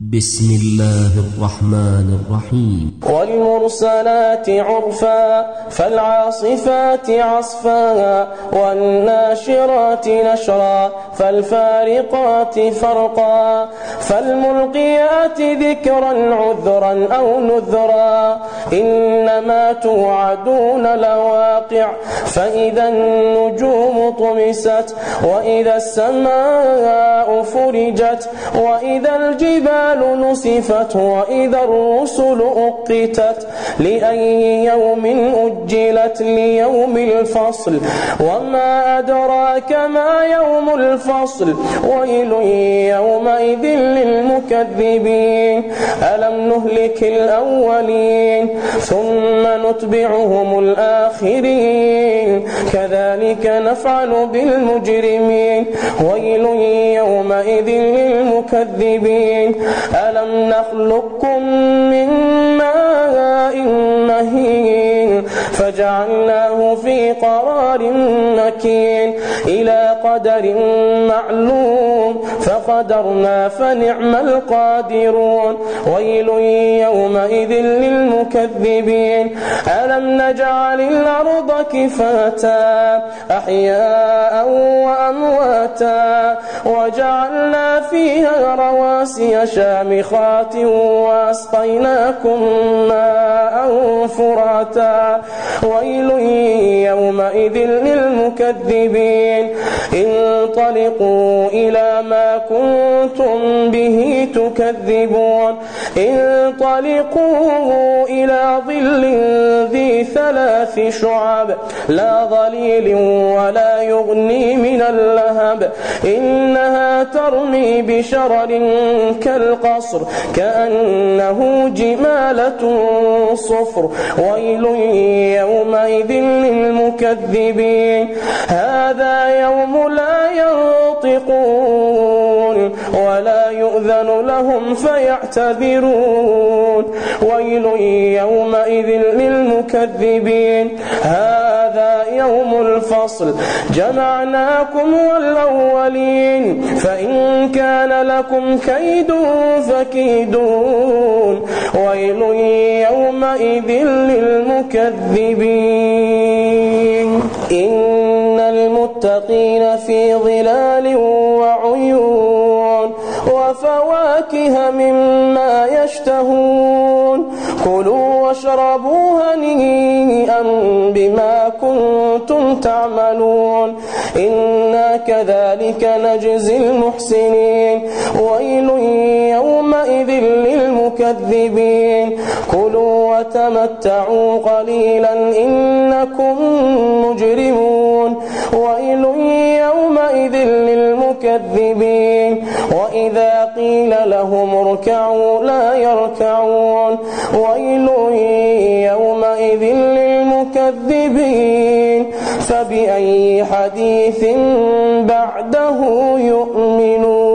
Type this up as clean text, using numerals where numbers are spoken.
بسم الله الرحمن الرحيم. والمرسلات عرفا فالعاصفات عصفا والناشرات نشرا فالفارقات فرقا فالملقيات ذكرا عذرا أو نذرا إنما توعدون لواقع فإذا النجوم طمست وإذا السماء فرجت وإذا الجبال نصفت وإذا الرسل أقتت لأي يوم أجلت ليوم الفصل وما أدراك ما يوم الفصل ويل يومئذ للمكذبين ألم نهلك الأولين ثم نتبعهم الآخرين كذلك نفعل بالمجرمين ويل يومئذ للمكذبين ألم نخلقكم من ماء مهين فجعلناه في قرار مكين إلى قدر معلوم فقدرنا فنعم القادرون ويل يومئذ للمكذبين ألم نجعل الأرض كفاتا أحياء وأمواتا وجعلنا فيها رواسي شامخات وأسقيناكم ماء فراتا ويل يومئذ للمكذبين انطلقوا إلى ما كنتم به تكذبون انطلقوا إلى ظل ذي 3 شعب لا ظليل ولا يغني من اللهب إنها ترمي بشرر كالقصر كأنه جمالة صفر ويل يومئذ للمكذبين هذا يوم لا ينطقون ولا يؤذن لهم فيعتذرون ويل يومئذ للمكذبين هذا يوم الفصل جمعناكم والأولين فإن كان لكم كيد فكيدون ويل يومئذ للمكذبين إن المتقين في ظلال وعيون وفواكه مما يشتهون كلوا واشربوا هنيئا بما كنتم تعملون إنا كذلك نجزي المحسنين ويل يومئذ للمكذبين كلوا وتمتعوا قليلا إنكم مجرمون ويل يومئذ للمكذبين وإذا قيل لهم اركعوا لا يركعون ويل يومئذ للمكذبين فبأي حديث بعده يؤمنون.